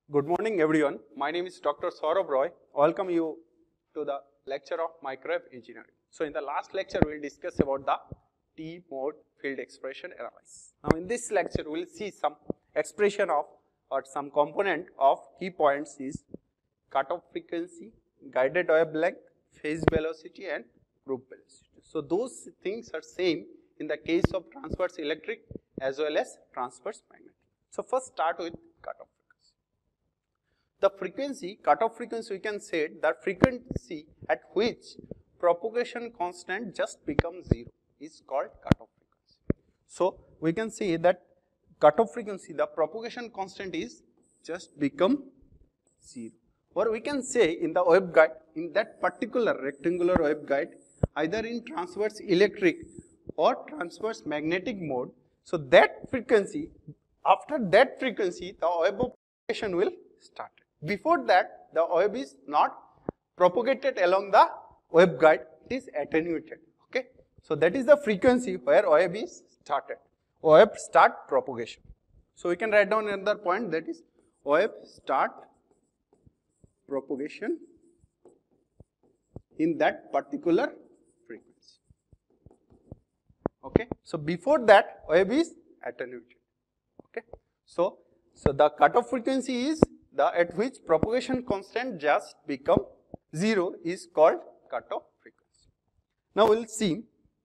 Good morning everyone. My name is Dr. Saurabh Roy. Welcome you to the lecture of microwave engineering. So in the last lecture we will discuss about the T mode field expression analysis. Now in this lecture we will see some expression of or some component of key points is cutoff frequency, guided wavelength, phase velocity and group velocity. So those things are same in the case of transverse electric as well as transverse magnetic. So first start with cutoff. The frequency, cutoff frequency, we can say the frequency at which propagation constant just becomes 0 is called cutoff frequency. So we can say that cutoff frequency, the propagation constant is just become 0. Or we can say in the waveguide, in that particular rectangular waveguide, either in transverse electric or transverse magnetic mode. So that frequency, after that frequency, the wave of propagation will start. Before that, the wave is not propagated along the waveguide, it is attenuated. Okay, so that is the frequency where wave is started. Wave start propagation. So we can write down another point, that is wave start propagation in that particular frequency. Okay, so before that wave is attenuated. Okay, so the cutoff frequency is the at which propagation constant just become 0 is called cutoff frequency. Now we will see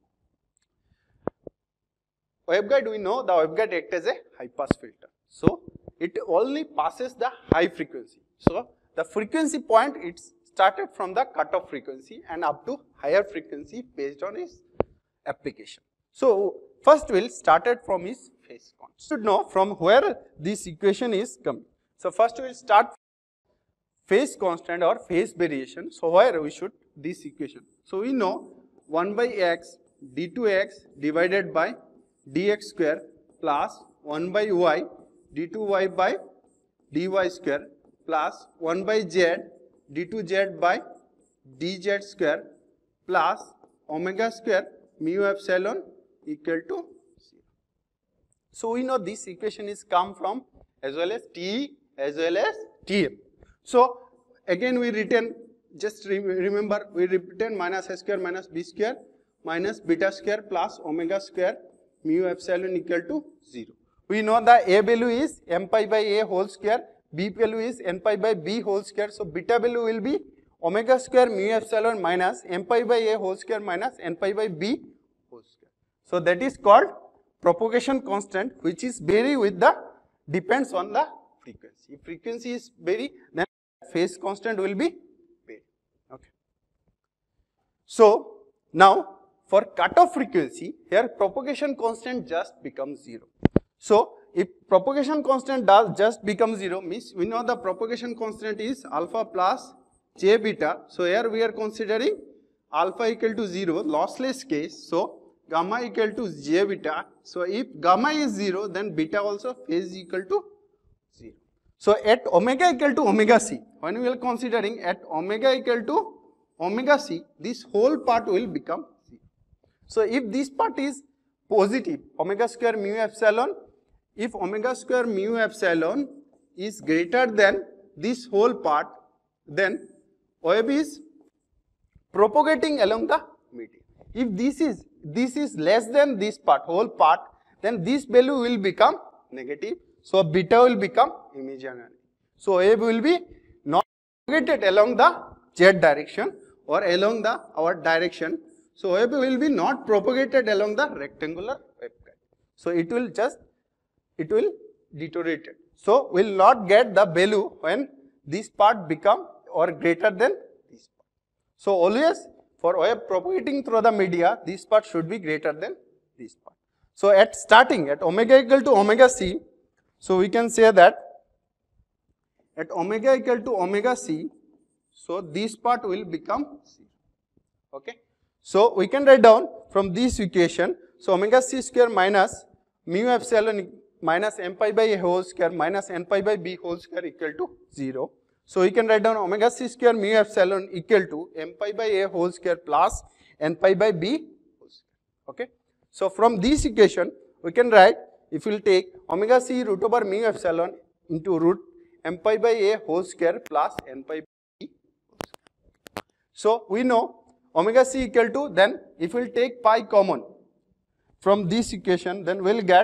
waveguide. We know the waveguide acts as a high pass filter, so it only passes the high frequency. So the frequency point, it's started from the cutoff frequency and up to higher frequency based on its application. So first we will start it from its phase constant. You should know from where this equation is coming. So first we will start phase constant or phase variation. So where we should this equation. So we know 1 by x d2x divided by dx square plus 1 by y d2y by dy square plus 1 by z d2z by dz square plus omega square mu epsilon equal to 0. So we know this equation is come from as well as T as well as Tm. So again we written, just remember we written minus a square minus b square minus beta square plus omega square mu epsilon equal to 0. We know the a value is m pi by a whole square, b value is n pi by b whole square. So beta value will be omega square mu epsilon minus m pi by a whole square minus n pi by b whole square. So that is called propagation constant, which is vary with the depends on the frequency. If frequency is vary, then phase constant will be vary. Okay. So now for cutoff frequency, here propagation constant just becomes 0. So if propagation constant does just become 0, means we know the propagation constant is alpha plus j beta. So here we are considering alpha equal to 0, lossless case. So gamma equal to j beta. So if gamma is 0, then beta also phase equal to 0. So at omega equal to omega c, when we are considering at omega equal to omega c, this whole part will become 0. So if this part is positive, omega square mu epsilon, if omega square mu epsilon is greater than this whole part, then wave is propagating along the medium. If this is less than this part, whole part, then this value will become negative. So beta will become imaginary. So wave will be not propagated along the z direction or along the our direction. So wave will be not propagated along the rectangular waveguide. So it will deteriorate. So we will not get the value when this part become or greater than this part. So always for wave propagating through the media, this part should be greater than this part. So at starting at omega equal to omega c, so we can say that at omega equal to omega c, so this part will become 0. Okay. So we can write down from this equation, so omega c square minus mu epsilon minus m pi by a whole square minus n pi by b whole square equal to 0. So we can write down omega c square mu epsilon equal to m pi by a whole square plus n pi by b whole square. Okay. So from this equation we can write, if we will take omega c root over mu epsilon into root m pi by a whole square plus n pi by b. So we know omega c equal to, then if we'll take pi common from this equation, then we'll get,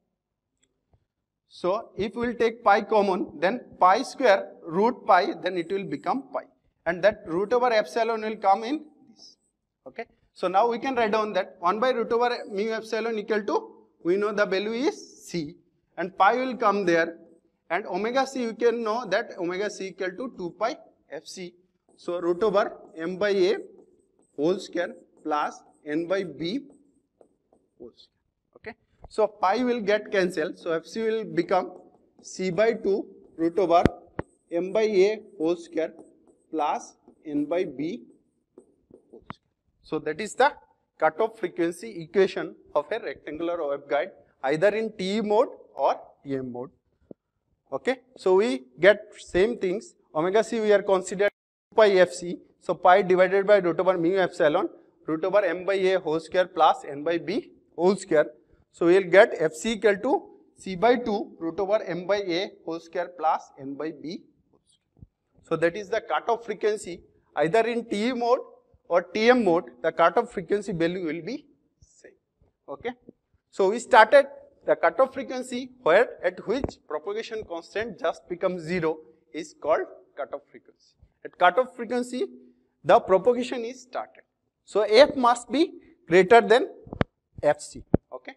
so if we'll take pi common, then pi square root pi, then it will become pi, and that root over epsilon will come in this. Okay. So now we can write down that 1 by root over mu epsilon equal to, we know the value is c, and pi will come there, and omega c you can know that omega c equal to 2 pi fc. So root over m by a whole square plus n by b whole square. Okay. So pi will get cancelled. So fc will become c by 2 root over m by a whole square plus n by b whole square. So that is the cutoff frequency equation of a rectangular waveguide, either in TE mode or TM mode. Okay. So we get same things. Omega c we are considering pi fc. So pi divided by root over mu epsilon root over m by a whole square plus n by b whole square. So we will get fc equal to c by 2 root over m by a whole square plus n by b whole square. So that is the cutoff frequency, either in TE mode or TM mode, the cutoff frequency value will be same. Okay. So we started the cutoff frequency where at which propagation constant just becomes 0 is called cutoff frequency. At cutoff frequency, the propagation is started. So f must be greater than fc. Okay.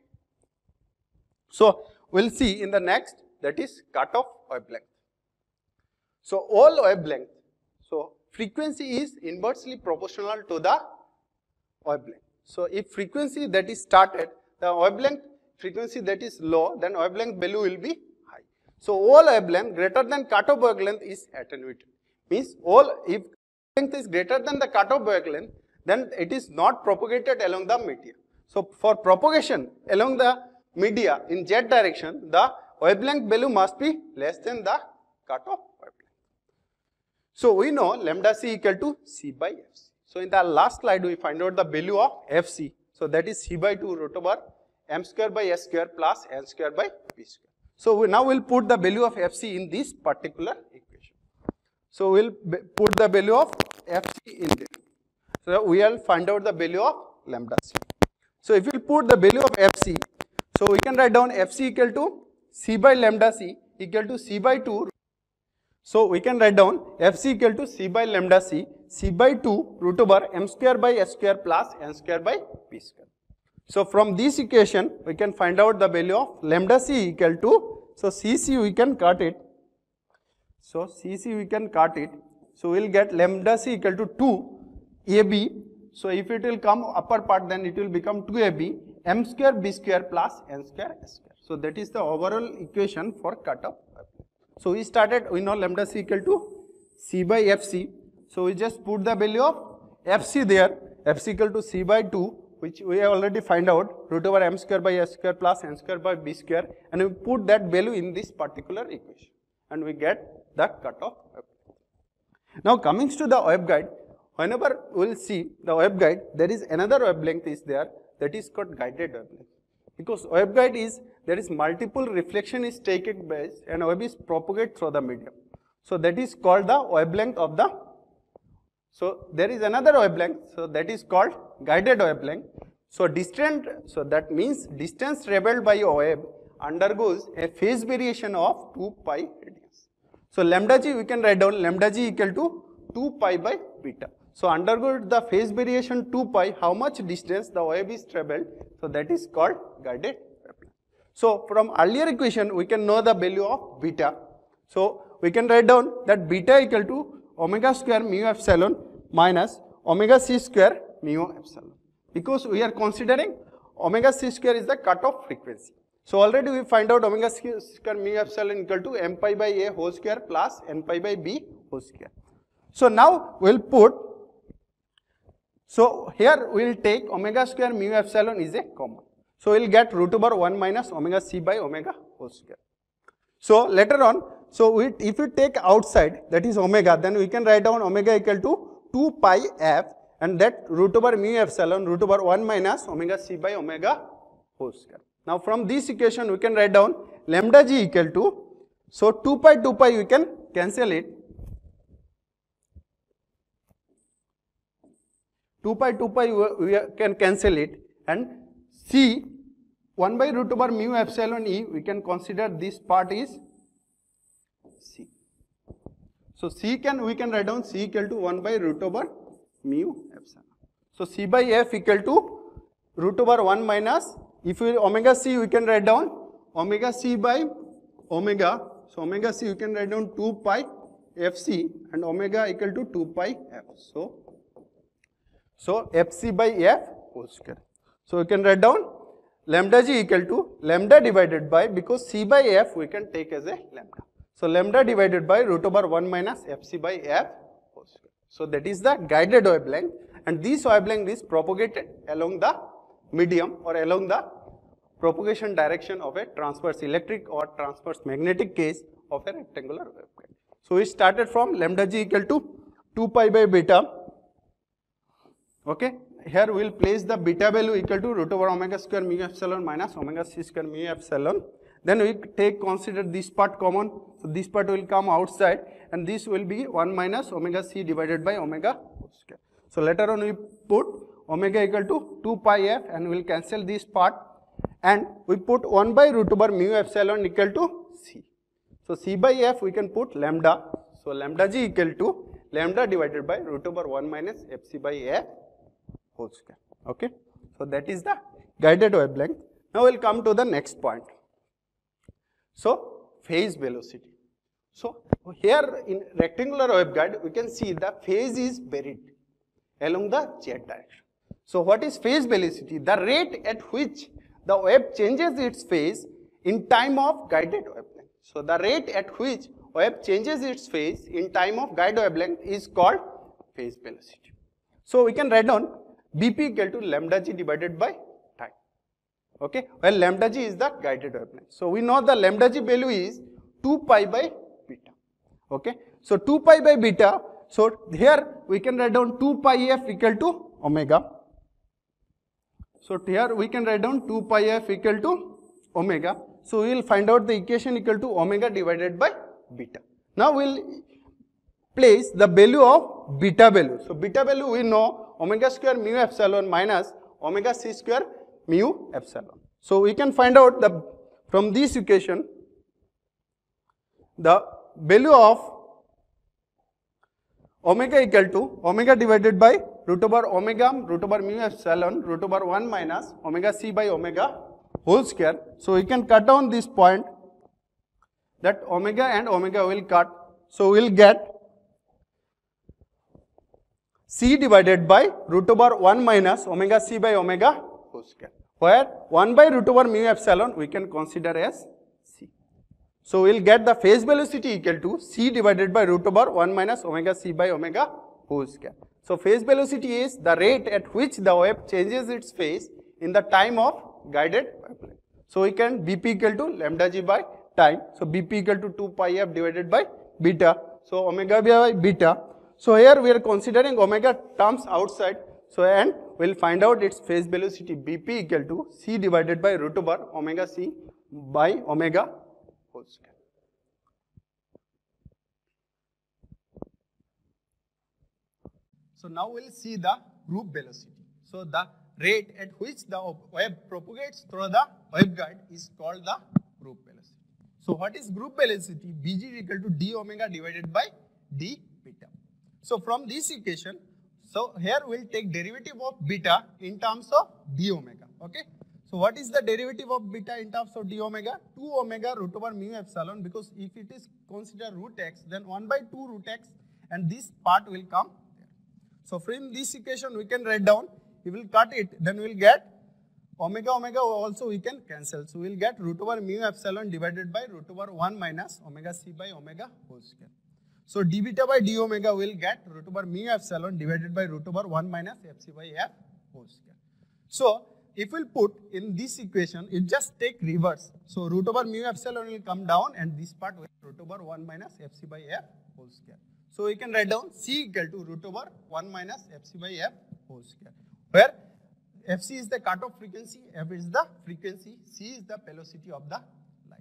So we'll see in the next, that is cutoff wavelength. So all wavelength, so frequency is inversely proportional to the wavelength. So if frequency that is started, the wavelength frequency that is low, then wavelength value will be high. So all wavelength greater than cutoff wavelength is attenuated. Means all, if wavelength is greater than the cutoff wavelength, then it is not propagated along the media. So for propagation along the media in z direction, the wavelength value must be less than the cutoff wavelength. So we know lambda c equal to c by fc. So in the last slide we find out the value of fc. So that is c by 2 root over m square by s square plus n square by b square. So now we'll put the value of fc in this particular equation. So we'll put the value of fc in there. So we will find out the value of lambda c. So if you put the value of fc, so we can write down fc equal to c by lambda c equal to c by 2. So we can write down fc equal to c by lambda c by 2 root over m square by s square plus n square by b square. So from this equation we can find out the value of lambda c equal to, so cc we can cut it. So cc we can cut it. So we will get lambda c equal to 2 ab. So if it will come upper part, then it will become 2ab m square b square plus n square s square. So that is the overall equation for cutoff. So we started, we know lambda c equal to c by fc. So we just put the value of fc there, fc equal to c by 2, which we have already find out, root over m square by s square plus n square by b square, and we put that value in this particular equation, and we get the cutoff. Now coming to the waveguide, whenever we will see the waveguide, there is another wavelength is there, that is called guided wavelength. Because waveguide is, there is multiple reflection is taken place and wave is propagated through the medium. So that is called the wavelength of the, so there is another wavelength, so that is called guided wavelength. So distant, so that means distance traveled by a wave undergoes a phase variation of 2 pi radians. So lambda g we can write down lambda g equal to 2 pi by beta. So undergo the phase variation 2 pi, how much distance the wave is traveled, so that is called guided wavelength. So from earlier equation we can know the value of beta. So we can write down that beta equal to omega square mu epsilon minus omega c square mu epsilon. Because we are considering omega c square is the cutoff frequency. So already we find out omega c square mu epsilon equal to m pi by a whole square plus n pi by b whole square. So now we will put, so here we will take omega square mu epsilon is a common. So we will get root over 1 minus omega c by omega whole square. So later on, so if we take outside, that is omega, then we can write down omega equal to 2 pi f, and that root over mu epsilon root over 1 minus omega c by omega whole square. Now from this equation we can write down lambda g equal to, So 2 pi we can cancel it. 2 pi we can cancel it, and C 1 by root over mu epsilon E, we can consider this part is C. So we can write down C equal to 1 by root over mu epsilon. So C by F equal to root over 1 minus, if we omega C we can write down omega C by omega. So omega C you can write down 2 pi Fc and omega equal to 2 pi F. So Fc by F whole square. So we can write down lambda G equal to lambda divided by, because C by F we can take as a lambda. So lambda divided by root over 1 minus Fc by F whole square. So that is the guided wavelength, and this wavelength is propagated along the medium or along the propagation direction of a transverse electric or transverse magnetic case of a rectangular waveguide. So we started from lambda G equal to 2 pi by beta. Okay, here we will place the beta value equal to root over omega square mu epsilon minus omega c square mu epsilon. Then we consider this part common. So this part will come outside, and this will be 1 minus omega c divided by omega square. So later on we put omega equal to 2 pi f, and we will cancel this part, and we put 1 by root over mu epsilon equal to c. So c by f we can put lambda. So lambda g equal to lambda divided by root over 1 minus fc by f whole square. Okay. So that is the guided wavelength. Now we will come to the next point. So phase velocity. So here in rectangular waveguide we can see the phase is buried along the z direction. So what is phase velocity? The rate at which the wave changes its phase in time of guided wavelength. So the rate at which wave changes its phase in time of guided wavelength is called phase velocity. So we can write down Bp equal to lambda g divided by time. Okay, well lambda g is the guided wavelength. So we know the lambda g value is 2 pi by beta. Okay, so 2 pi by beta. So here we can write down 2 pi f equal to omega. So here we can write down 2 pi f equal to omega. So we will find out the equation equal to omega divided by beta. Now we will place the value of beta value. So beta value we know omega square mu epsilon minus omega c square mu epsilon. So we can find out the from this equation the value of omega equal to omega divided by root over omega root over mu epsilon root over 1 minus omega c by omega whole square. So we can cut down this point, that omega and omega will cut. So we will get c divided by root over 1 minus omega c by omega whole square, where 1 by root over mu epsilon we can consider as c. So we will get the phase velocity equal to c divided by root over 1 minus omega c by omega whole square. So phase velocity is the rate at which the wave changes its phase in the time of guided wavelength. So we can Bp equal to lambda g by time. So Bp equal to 2 pi f divided by beta. So omega by beta. So here we are considering omega terms outside. So and we will find out its phase velocity Bp equal to c divided by root over omega c by omega whole square. So now we will see the group velocity. So the rate at which the wave propagates through the waveguide is called the group velocity. So what is group velocity? Bg equal to d omega divided by d beta. So from this equation, so here we will take derivative of beta in terms of d omega. Okay. So what is the derivative of beta in terms of d omega? 2 omega root over mu epsilon, because if it is considered root x, then 1 by 2 root x, and this part will come there. So from this equation we can write down, we will cut it, then we will get omega also we can cancel. So we will get root over mu epsilon divided by root over 1 minus omega c by omega whole square. So d beta by d omega will get root over mu epsilon divided by root over 1 minus fc by f whole square. So if we will put in this equation, it just take reverse. So root over mu epsilon will come down, and this part will root over 1 minus fc by f whole square. So we can write down c equal to root over 1 minus fc by f whole square, where fc is the cutoff frequency, f is the frequency, c is the velocity of the light.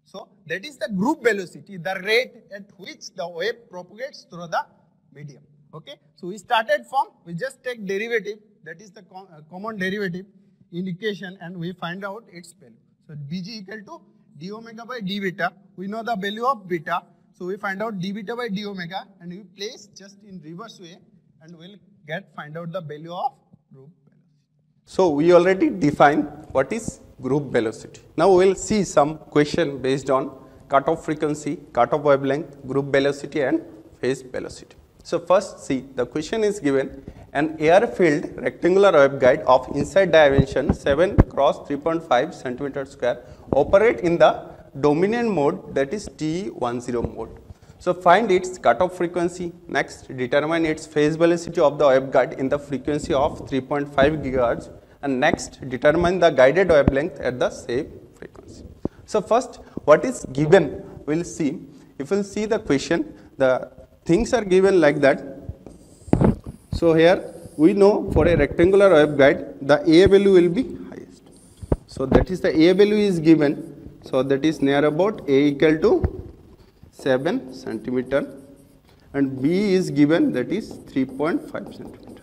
So that is the group velocity, the rate at which the wave propagates through the medium. Okay. So we started from, we just take derivative, that is the common derivative in equation, and we find out its value. So Bg equal to d omega by d beta. We know the value of beta. So we find out d beta by d omega, and we place just in reverse way, and we'll find out the value of group velocity. So we already defined what is group velocity. Now we will see some question based on cutoff frequency, cutoff wavelength, group velocity and phase velocity. So first see, the question is given, an air-filled rectangular waveguide of inside dimension 7 cross 3.5 centimeter square operate in the dominant mode, that is TE10 mode. So find its cutoff frequency. Next, determine its phase velocity of the waveguide in the frequency of 3.5 GHz. And next, determine the guided wavelength at the same frequency. So first, what is given, we'll see. If we'll see the question, the things are given like that. So here we know for a rectangular waveguide, the A value will be highest. So that is the A value is given. So that is near about A equal to 7 centimeter, and B is given, that is 3.5 centimeter.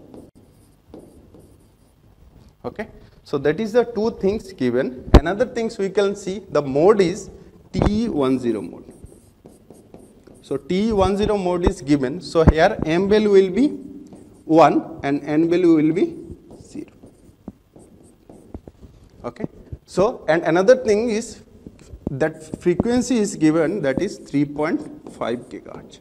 Okay. So that is the two things given. Another things we can see, the mode is TE10 mode. So TE10 mode is given. So here M value will be 1 and N value will be 0. Okay. So, and another thing is that frequency is given, that is 3.5 GHz.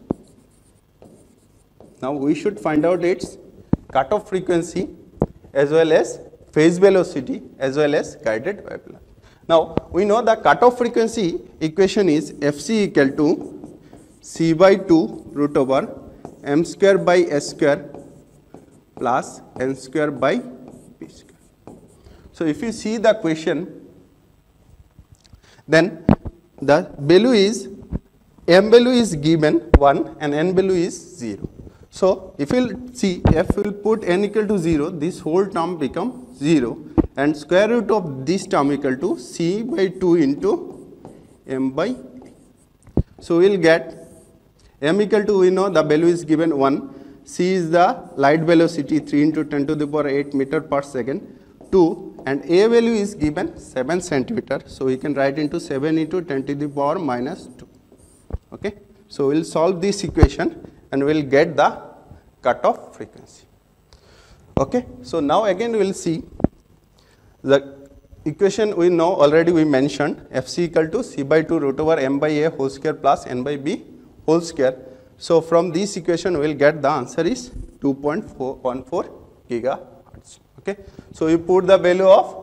Now we should find out its cutoff frequency as well as phase velocity as well as guided wavelength. Now we know the cutoff frequency equation is Fc equal to C by 2 root over m square by s square plus n square by p square. So if you see the question, then the value is, m value is given 1 and n value is 0. So if you will see, if we will put n equal to 0, this whole term become 0, and square root of this term equal to c by 2 into m by a. So we will get m equal to, we know the value is given 1, c is the light velocity 3 into 10 to the power 8 meter per second, 2, and a value is given 7 centimeter. So we can write into 7 into 10 to the power minus 2. Okay. So we will solve this equation and we will get the cutoff frequency. Okay. So now again we will see the equation we know already, we mentioned Fc equal to C by 2 root over m by a whole square plus n by b whole square. So from this equation we will get the answer is 2.414 gigahertz. Okay. So you put the value of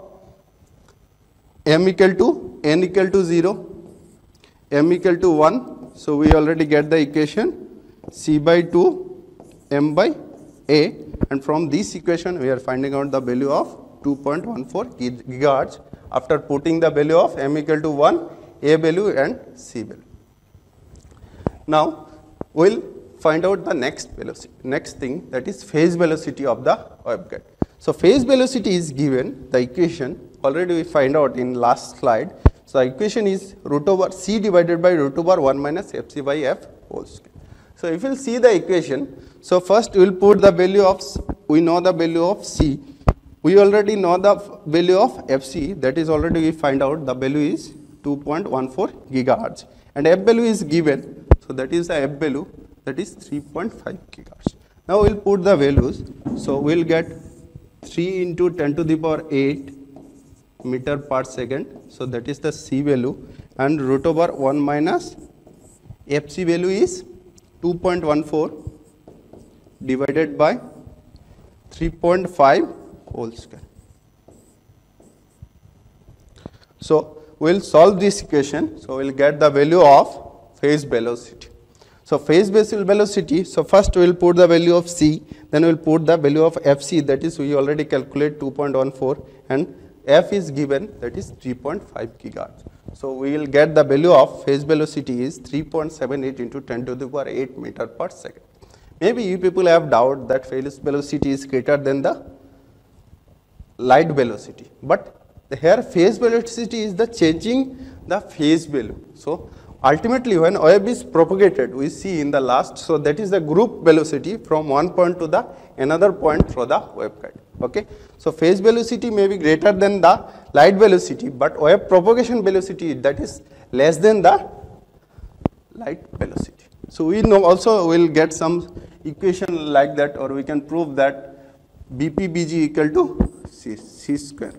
m equal to, n equal to 0, m equal to 1. So we already get the equation C by 2 m by a, and from this equation we are finding out the value of 2.14 gigahertz after putting the value of m equal to 1, a value and c value. Now we will find out the next velocity, next thing, that is phase velocity of the waveguide. So phase velocity is given, the equation already we find out in last slide. So the equation is root over c divided by root over 1 minus fc by f whole square. So if you will see the equation, so first we will put the value of, we know the value of c, we already know the value of fc, that is already we find out the value is 2.14 gigahertz, and f value is given, so that is the f value, that is 3.5 gigahertz. Now we will put the values, so we will get 3 into 10 to the power 8 meter per second, so that is the c value, and root over 1 minus fc value is 2.14 divided by 3.5 whole square. So we will solve this equation, so we will get the value of phase velocity. So phase velocity, so first we will put the value of c, then we will put the value of fc, that is we already calculate 2.14, and f is given, that is 3.5 gigahertz. So we will get the value of phase velocity is 3.78 into 10 to the power 8 meter per second. Maybe you people have doubt that phase velocity is greater than the light velocity, but here phase velocity is the changing the phase value. So ultimately when wave is propagated, we see in the last, so that is the group velocity from one point to the another point through the waveguide. Okay. So phase velocity may be greater than the light velocity, but wave propagation velocity, that is less than the light velocity. So we know also we will get some equation like that, or we can prove that BPBG equal to C square.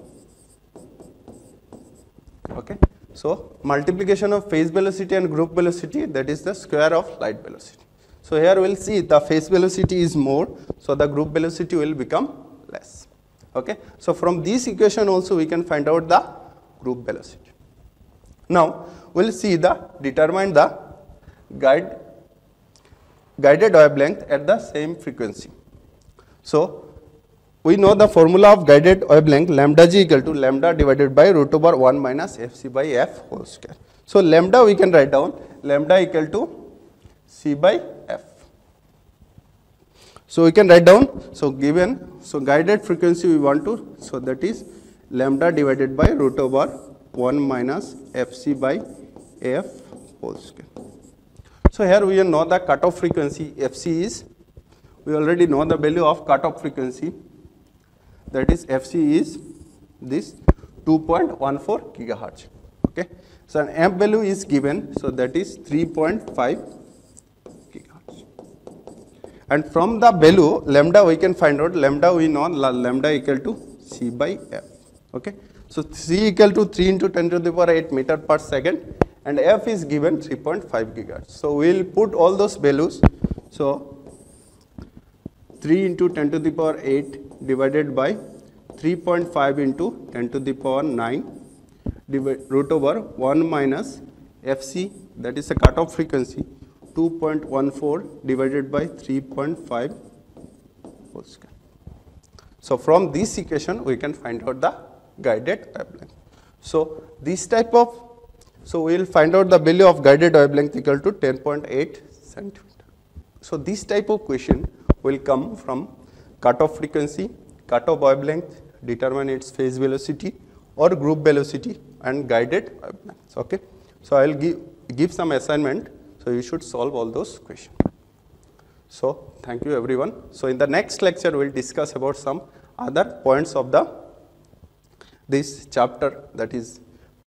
Okay. So multiplication of phase velocity and group velocity, that is the square of light velocity. So here we will see the phase velocity is more, so the group velocity will become less. Okay. So from this equation also we can find out the group velocity. Now we will see determine the guided wavelength at the same frequency. So we know the formula of guided wavelength, lambda g equal to lambda divided by root over 1 minus fc by f whole square. So lambda we can write down lambda equal to c by f. So we can write down, so given, so guided frequency we want to, so that is lambda divided by root over 1 minus fc by f whole square. So here we know the cutoff frequency fc is, we already know the value of cutoff frequency, that is fc is this 2.14 gigahertz. Okay. So an amp value is given, so that is 3.5 gigahertz. And from the value lambda we can find out, lambda we know lambda equal to c by f. Okay. So c equal to 3 into 10 to the power 8 meter per second, and f is given 3.5 gigahertz. So we will put all those values. So 3 into 10 to the power 8 divided by 3.5 into 10 to the power 9 root over 1 minus fc, that is a cutoff frequency, 2.14 divided by 3.5 whole square. So from this equation we can find out the guided wavelength. So this type of, so we will find out the value of guided wavelength equal to 10.8 centimeter. So this type of question will come from cutoff frequency, cutoff wavelength, determine its phase velocity or group velocity, and guided wavelengths. Okay. So I will give some assignment, so you should solve all those questions. So thank you everyone. So in the next lecture we will discuss about some other points of this chapter, that is